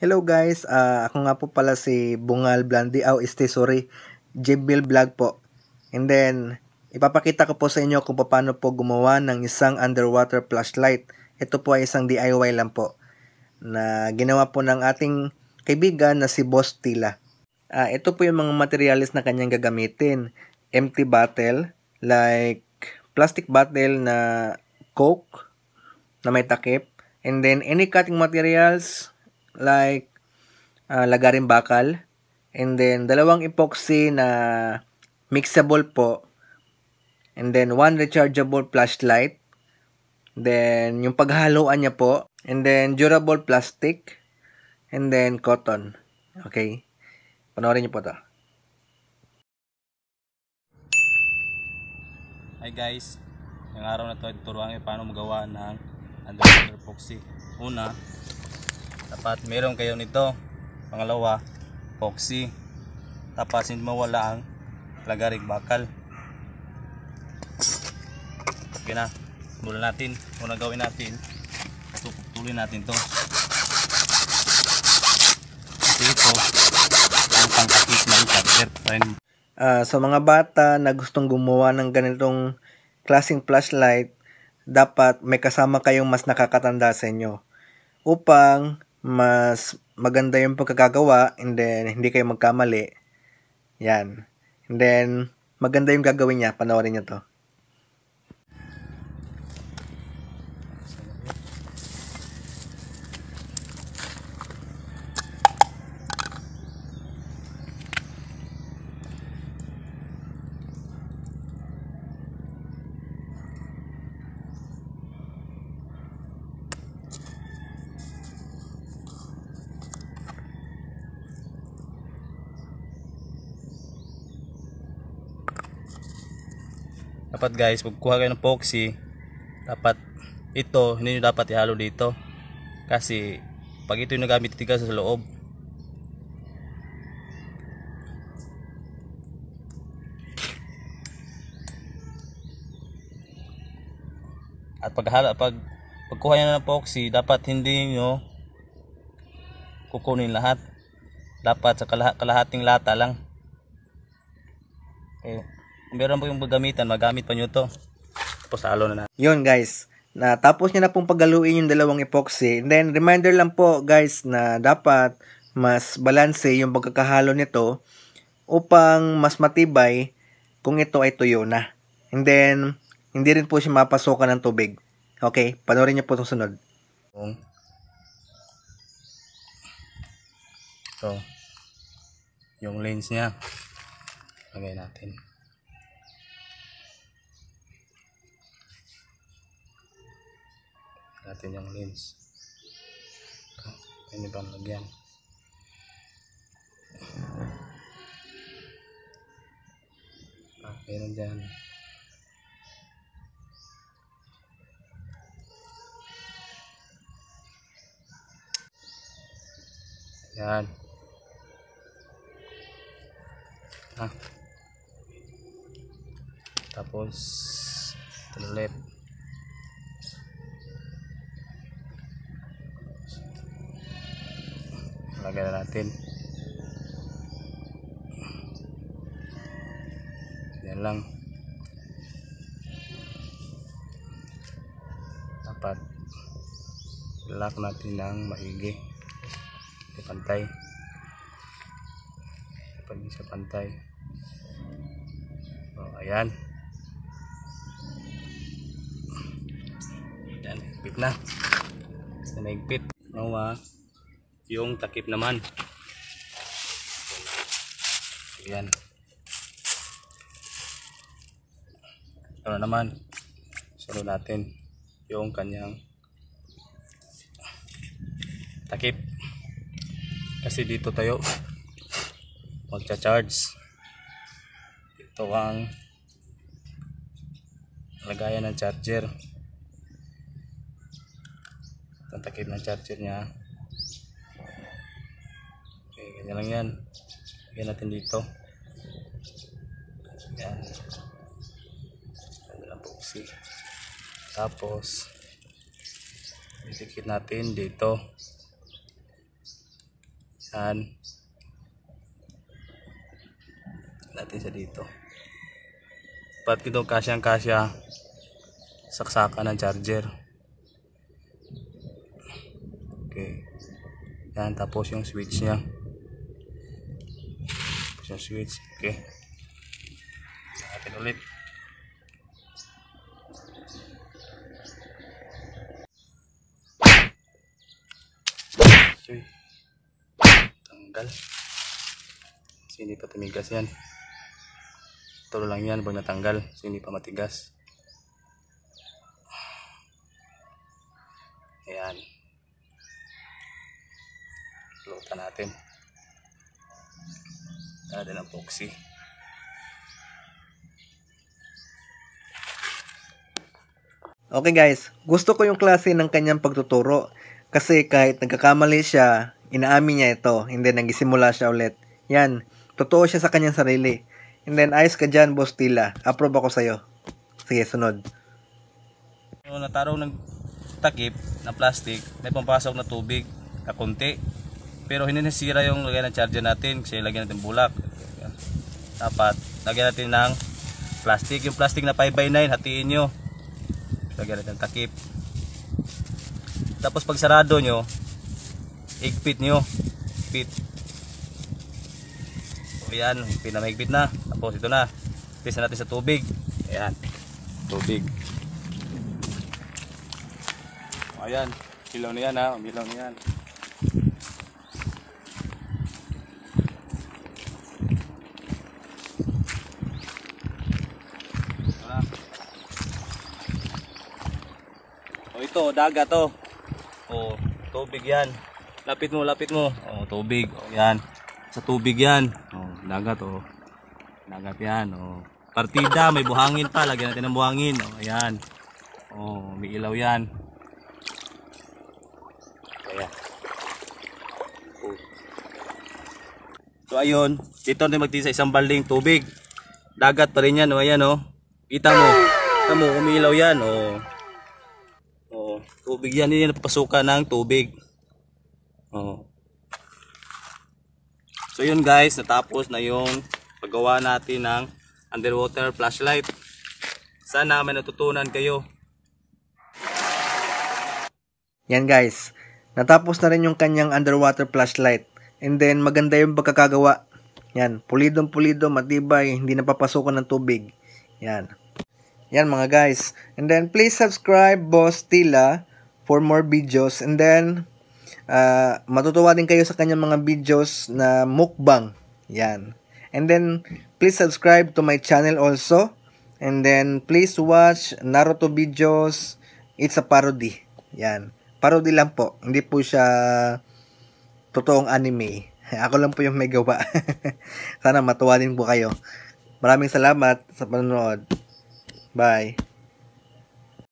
Hello guys, ako nga po pala si Bungal Blandi, sorry, Jimbil Vlog po. And then, ipapakita ko po sa inyo kung paano po gumawa ng isang underwater flashlight. Ito po ay isang DIY lang po, na ginawa po ng ating kaibigan na si Boss Tila. Ito po yung mga materials na kanyang gagamitin. Empty bottle, like plastic bottle na Coke, na may takip. And then, any cutting materials, like lagaring bakal, and then dalawang epoxy na mixable po, and then one rechargeable flashlight, then yung paghaluan niya po, and then durable plastic, and then cotton. Okay, panoorin niyo po to. Hi guys, ngayong araw na to turuan kayo paano magawa ng underwater epoxy. Una, dapat meron kayo nito. Pangalawa, epoxy. Tapos hindi mawala ang lagaring bakal. Okay na, simulan natin. Unang gawin natin, tuloy natin to. Kasi ito ang pangkakit ng charger. Sa mga bata na gustong gumawa ng ganitong klaseng flashlight, dapat may kasama kayong mas nakakatanda sa inyo upang mas maganda yung pagkakagawa, and then hindi kayo magkamali. Yan. And then maganda yung gagawin niya. Panoorin niyo to. Dapat guys, pagkuha kayo ng epoxy, dapat ito, hindi nyo dapat ihalo dito. Kasi pag ito yung nagamit tiga sa loob. At pagkuha nyo ng epoxy, dapat hindi nyo kukunin lahat. Dapat sa kalahating lata lang. Okay. Kung meron po yung gagamitan, magamit pa nyo to. Tapos halo na natin. Yun guys, natapos niya na pong paghaluin yung dalawang epoxy. And then reminder lang po guys na dapat mas balanse yung pagkakahalo nito upang mas matibay kung ito ay tuyo na. And then hindi rin po siya mapasokan ng tubig. Okay, panoorin niyo po itong sunod. So, yung lens niya, lagay natin. Yung lens. Ini bang lagyan. Meron dyan. Yan. Tapos ulit. Lagyan na natin. Yan lang. Dapat lock natin ng maigi. Pantay. Dapat hindi siya pantay. Ayan. Yan, higpit na. Naigpit. Yung takip naman. Ayan. Ano naman, sunod natin yung kanyang takip. Kasi dito tayo magcha-charge. Ito ang lagayan ng charger. Ang takip ng charger niya. Okay, ganyan lang yan. Lagyan natin dito. Yan. Ganda ng epoxy. Tapos didikit natin dito. Yan. Natin siya dito. Pat ito kasyang-kasya saksakan ng charger. Okay. Yan, tapos yung switch niya. Tapos yung switch. Okay. Natin ulit. Uy. Tanggal. Kasi hindi pa tumigas yan. Tulo lang yan pag natanggal. So hindi pa matigas. Ayan. Lutan natin. Natin ang epoxy. Okay guys, gusto ko yung klase ng kanyang pagtuturo. Kasi kahit nagkakamali siya, inaamin niya ito. And then nagsimula siya ulit. Yan, totoo siya sa kanyang sarili. And then ayos ka dyan, Boss Tila. Approve ako sa'yo. Sige, sunod. So, natarong ng takip na plastic, may pampasok na tubig, kakunti. Pero hindi nasira yung lagyan ng charger natin kasi lagyan natin bulak. Dapat, lagyan natin ng plastic. Yung plastic na 5x9, hatiin nyo. Lagyan natin ng takip. Tapos pag sarado nyo, higpit nyo. Higpit. So yan, higpit na mahigpit na. Tapos ito na. Pisa natin sa tubig. Ayan. Tubig. Ayan. Hilaw na yan ha. Hilaw na yan. Ito na. O ito, dagat to. O, tubig yan. Lapit mo, lapit mo. O, tubig. O, yan. Sa tubig yan. O, dagat o. Dagat yan. O, partida, may buhangin pa. Lagyan natin ng buhangin. O, ayan. O, may ilaw yan. Ayan. O. So, ayun. Dito natin magtiis sa isang balding tubig. Dagat pa rin yan. O, ayan o. Kita mo. Kita mo, umilaw yan. O. Tubig yan, hindi napapasukan ng tubig. Oh. So yun guys, natapos na yung paggawa natin ng underwater flashlight. Sana may natutunan kayo. Yan guys, natapos na rin yung kanyang underwater flashlight. And then maganda yung pagkakagawa. Yan, pulidong pulido, matibay, hindi napapasukan ng tubig. Yan. Yan mga guys. And then please subscribe Boss Tila for more videos. And then matutuwa din kayo sa kanyang mga videos na mukbang. Yan. And then please subscribe to my channel also. And then please watch Naruto videos. It's a parody. Yan. Parody lang po. Hindi po siya totoong anime. Ako lang po yung may gawa. Sana matuwa din po kayo. Maraming salamat sa panonood. Bye.